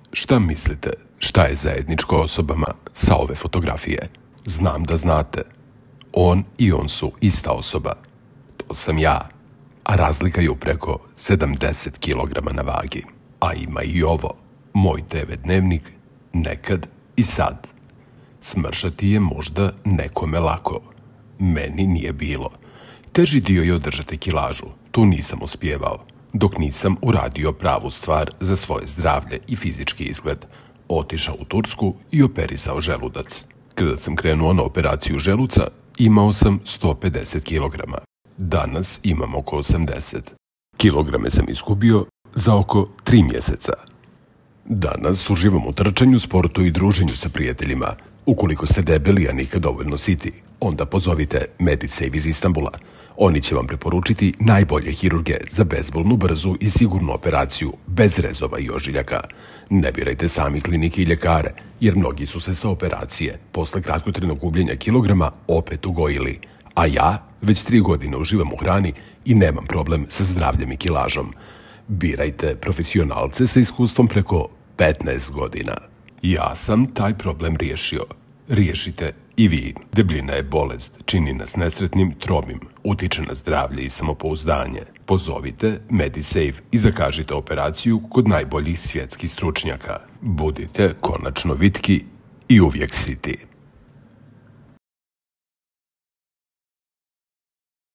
Šta mislite, šta je zajedničko osobama sa ove fotografije? Znam da znate. On i on su ista osoba. To sam ja. A razlika je u preko 70 kg na vagi. A ima i ovo. Moj TV dnevnik, nekad i sad. Smršati je možda nekome lako. Meni nije bilo. Teži dio je održati kilažu. Tu nisam uspijevao. Dok nisam uradio pravu stvar za svoje zdravlje i fizički izgled. Otišao u Tursku i operisao želudac. Kada sam krenuo na operaciju želuca, imao sam 150 kg. Danas imam oko 80. Kilograme sam izgubio za oko 3 mjeseca. Danas uživam u trčanju, sportu i druženju sa prijateljima. Ukoliko ste debeli, a nikad dovoljno siti, onda pozovite Medisave iz Istanbula. Oni će vam preporučiti najbolje hirurge za bezbolnu, brzu i sigurnu operaciju, bez rezova i ožiljaka. Ne birajte sami klinike i ljekare, jer mnogi su se sa operacije, posle kratkotrajnog gubljenja kilograma, opet ugojili. A ja već 3 godine uživam u hrani i nemam problem sa zdravljem i kilažom. Birajte profesionalce sa iskustvom preko 15 godina. Ja sam taj problem riješio. Riješite i vi. Debljina je bolest, čini nas nesretnim, tromim, utiče na zdravlje i samopouzdanje. Pozovite Medisave i zakažite operaciju kod najboljih svjetskih stručnjaka. Budite konačno vitki i uvijek siti.